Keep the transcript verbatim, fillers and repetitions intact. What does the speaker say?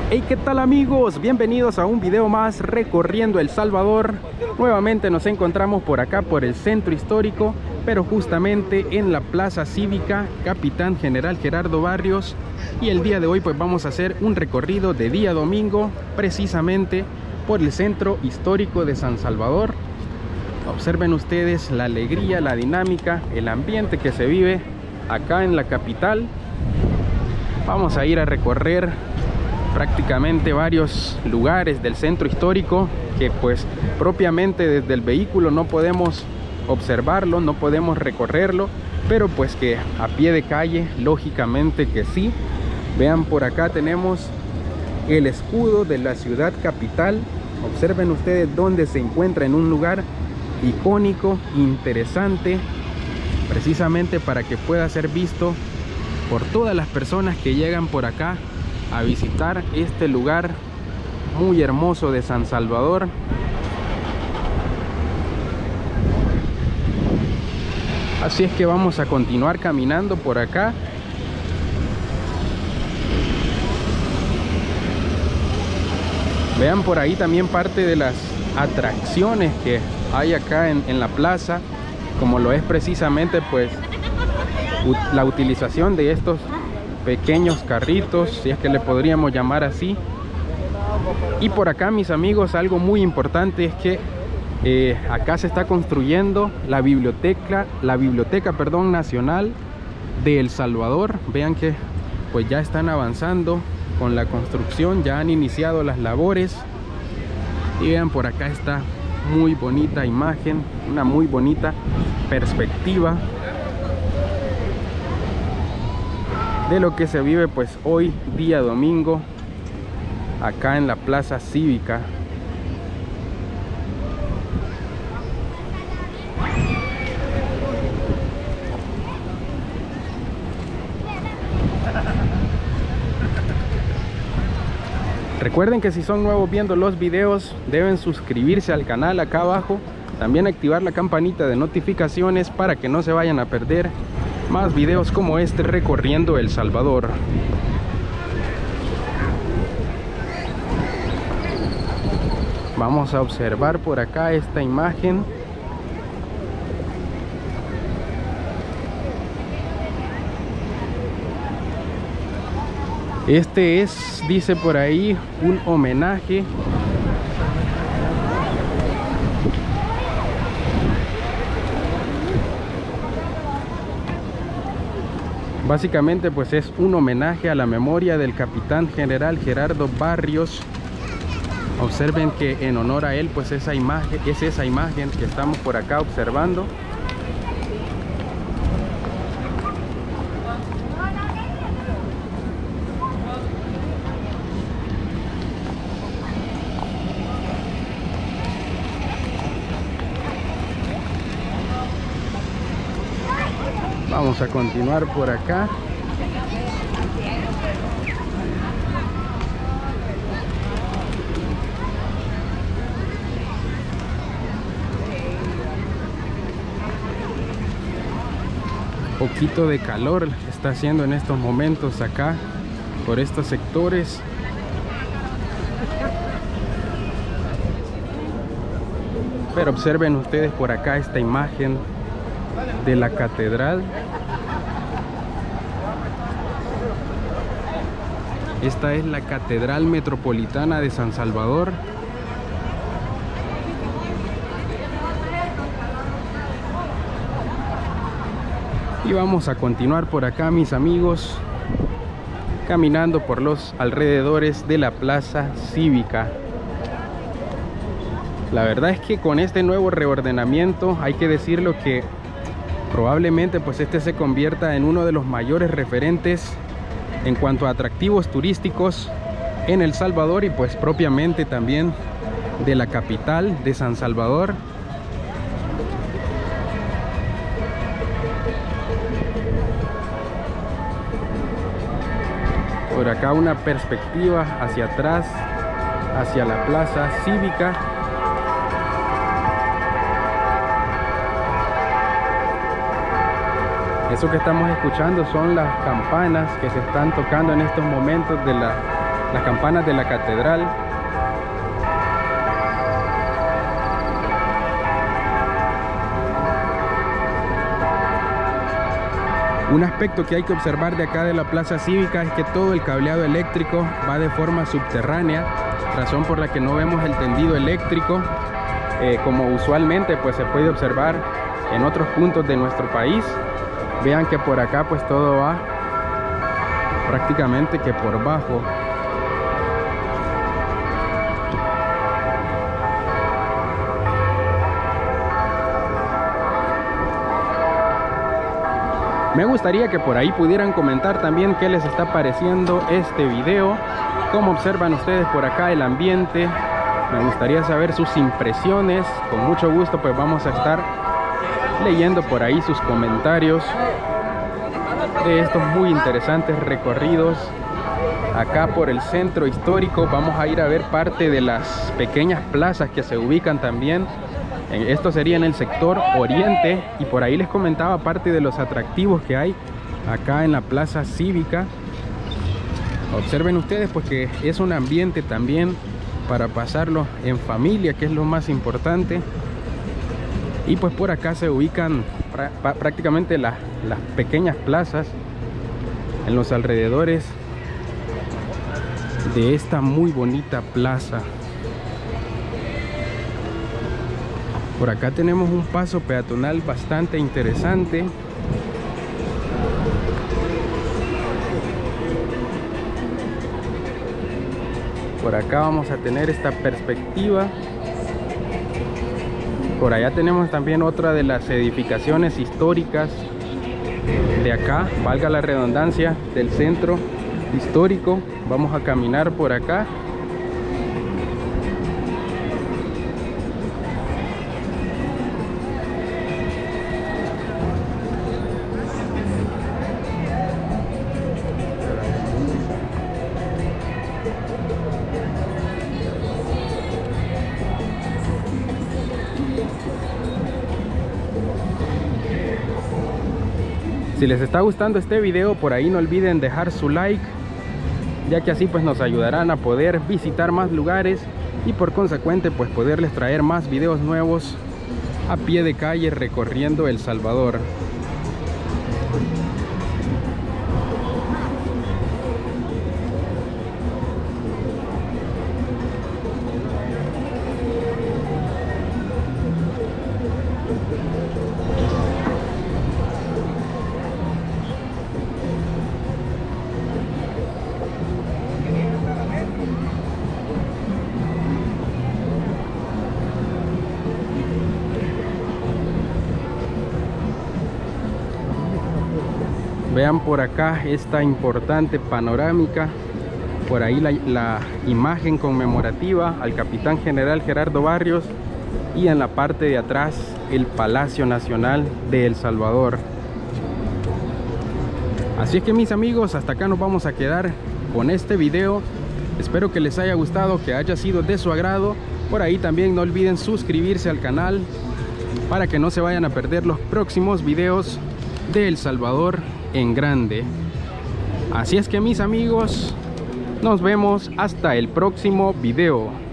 Hey, ¿qué tal amigos? Bienvenidos a un video más recorriendo El Salvador. Nuevamente nos encontramos por acá, por el centro histórico, pero justamente en la Plaza Cívica Capitán General Gerardo Barrios. Y el día de hoy pues vamos a hacer un recorrido de día domingo, precisamente por el centro histórico de San Salvador. Observen ustedes la alegría, la dinámica, el ambiente que se vive acá en la capital. Vamos a ir a recorrer prácticamente varios lugares del centro histórico que pues propiamente desde el vehículo no podemos observarlo, no podemos recorrerlo, pero pues que a pie de calle lógicamente que sí. Vean, por acá tenemos el escudo de la ciudad capital. Observen ustedes dónde se encuentra, en un lugar icónico, interesante, precisamente para que pueda ser visto por todas las personas que llegan por acá a visitar este lugar muy hermoso de San Salvador. Así es que vamos a continuar caminando por acá. Vean por ahí también parte de las atracciones que hay acá en, en la plaza, como lo es precisamente pues la utilización de estos pequeños carritos, si es que le podríamos llamar así. Y por acá, mis amigos, algo muy importante es que eh, acá se está construyendo la biblioteca, la biblioteca, perdón, nacional de El Salvador. Vean que pues ya están avanzando con la construcción, ya han iniciado las labores. Y vean, por acá está muy bonita imagen, una muy bonita perspectiva de lo que se vive pues hoy día domingo acá en la Plaza Cívica. Recuerden que si son nuevos viendo los videos, deben suscribirse al canal acá abajo, también activar la campanita de notificaciones para que no se vayan a perder más videos como este recorriendo El Salvador. Vamos a observar por acá esta imagen. Este es, dice por ahí, un homenaje básicamente pues es un homenaje a la memoria del Capitán General Gerardo Barrios. Observen que en honor a él pues esa imagen, es esa imagen que estamos por acá observando. Vamos a continuar por acá. Poquito de calor está haciendo en estos momentos acá por estos sectores. Pero observen ustedes por acá esta imagen de la catedral. Esta es la Catedral Metropolitana de San Salvador. Y vamos a continuar por acá, mis amigos, caminando por los alrededores de la Plaza Cívica. La verdad es que con este nuevo reordenamiento hay que decirlo que probablemente pues este se convierta en uno de los mayores referentes en cuanto a atractivos turísticos en El Salvador y pues propiamente también de la capital de San Salvador. Por acá una perspectiva hacia atrás, hacia la Plaza Cívica. Eso que estamos escuchando son las campanas que se están tocando en estos momentos de la las campanas de la catedral. Un aspecto que hay que observar de acá de la plaza cívica es que todo el cableado eléctrico va de forma subterránea, razón por la que no vemos el tendido eléctrico eh, como usualmente pues se puede observar en otros puntos de nuestro país. Vean que por acá pues todo va prácticamente que por bajo. Me gustaría que por ahí pudieran comentar también qué les está pareciendo este video, cómo observan ustedes por acá el ambiente. Me gustaría saber sus impresiones. Con mucho gusto pues vamos a estar leyendo por ahí sus comentarios de estos muy interesantes recorridos acá por el centro histórico. Vamos a ir a ver parte de las pequeñas plazas que se ubican también. Esto sería en el sector oriente, y por ahí les comentaba parte de los atractivos que hay acá en la plaza cívica. Observen ustedes pues que es un ambiente también para pasarlo en familia, que es lo más importante. Y pues por acá se ubican prácticamente las, las pequeñas plazas en los alrededores de esta muy bonita plaza. Por acá tenemos un paso peatonal bastante interesante. Por acá vamos a tener esta perspectiva. Por allá tenemos también otra de las edificaciones históricas de acá, valga la redundancia, del centro histórico. Vamos a caminar por acá. Si les está gustando este video, por ahí no olviden dejar su like, ya que así pues nos ayudarán a poder visitar más lugares y por consecuente pues poderles traer más videos nuevos a pie de calle recorriendo El Salvador. Vean por acá esta importante panorámica, por ahí la, la imagen conmemorativa al capitán general Gerardo Barrios, y en la parte de atrás el Palacio Nacional de El Salvador. Así es que mis amigos, hasta acá nos vamos a quedar con este video. Espero que les haya gustado, que haya sido de su agrado. Por ahí también no olviden suscribirse al canal para que no se vayan a perder los próximos videos de El Salvador en grande. Así es que mis amigos, nos vemos hasta el próximo video.